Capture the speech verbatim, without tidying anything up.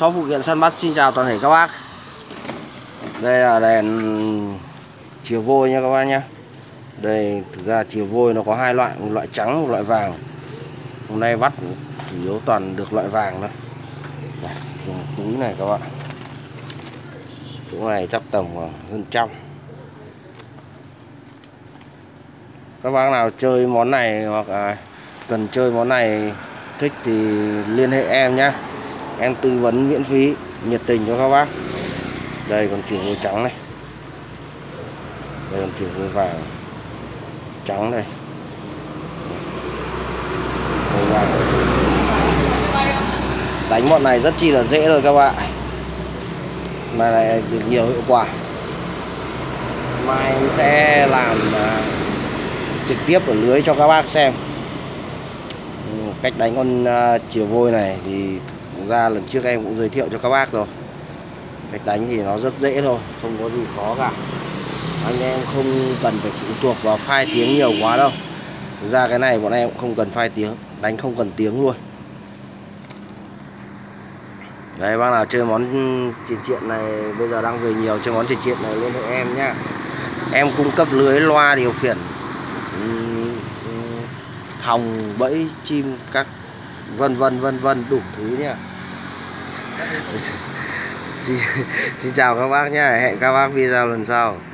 Shop phụ kiện săn bắt xin chào toàn thể các bác. Đây là đèn chiều vôi nha các bác nhé. Đây thực ra chiều vôi nó có hai loại, một loại trắng, một loại vàng. Hôm nay bắt chủ yếu toàn được loại vàng thôi. Đây, dùng túi này các bạn. Túi này chắc tầm khoảng hơn trăm. Các bác nào chơi món này hoặc là cần chơi món này thích thì liên hệ em nhé. Em tư vấn miễn phí, nhiệt tình cho các bác. Đây còn chiều vôi trắng này. Đây còn chiều vôi vàng trắng này. Vàng. Đánh bọn này rất chi là dễ rồi các bạn. Mà lại được nhiều hiệu quả. Mai sẽ làm uh, trực tiếp ở lưới cho các bác xem. Cách đánh con uh, chiều vôi này thì thực ra lần trước em cũng giới thiệu cho các bác rồi. Cách đánh thì nó rất dễ thôi, không có gì khó cả. Anh em không cần phải phụ thuộc vào phai tiếng nhiều quá đâu. Thực ra cái này bọn em cũng không cần phai tiếng, đánh không cần tiếng luôn. Đấy, bác nào chơi món triện triện này bây giờ đang về nhiều, chơi món triện triện này liên hệ em nhá. Em cung cấp lưới, loa điều khiển, hòng, bẫy, chim các vân vân vân vân đủ thứ nha. Xin, xin chào các bác nhé, hẹn các bác video lần sau.